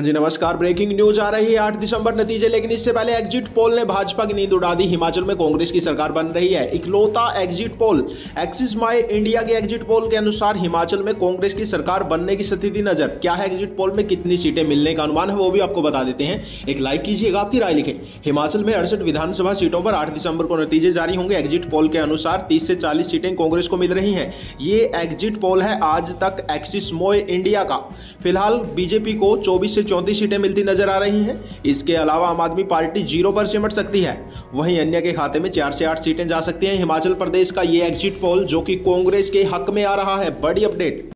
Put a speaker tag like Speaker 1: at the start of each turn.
Speaker 1: हाँ जी नमस्कार। Breaking news आ रही है 8 दिसंबर नतीजे, लेकिन इससे पहले एग्जिट पोल ने भाजपा की नींद उड़ा दी। हिमाचल में कांग्रेस की सरकार बन रही है। इकलौता exit poll Axis My India के एग्जिट पोल के अनुसार हिमाचल में कांग्रेस की सरकार बनने की स्थिति नजर। क्या है एग्जिट पोल में कितनी सीटें मिलने का अनुमान है वो भी आपको बता देते हैं। एक लाइक कीजिएगा, आपकी राय लिखें। हिमाचल में 68 विधानसभा सीटों पर 8 दिसंबर को नतीजे जारी होंगे। एग्जिट पोल के अनुसार 30 से 40 सीटें कांग्रेस को मिल रही हैं। ये एग्जिट पोल है आज तक एक्सिस माई इंडिया का। फिलहाल बीजेपी को 24 से 34 सीटें मिलती नजर आ रही हैं। इसके अलावा आम आदमी पार्टी 0 पर सिमट सकती है। वहीं अन्य के खाते में 4 से 8 सीटें जा सकती हैं। हिमाचल प्रदेश का ये एग्जिट पोल जो कि कांग्रेस के हक में आ रहा है। बड़ी अपडेट।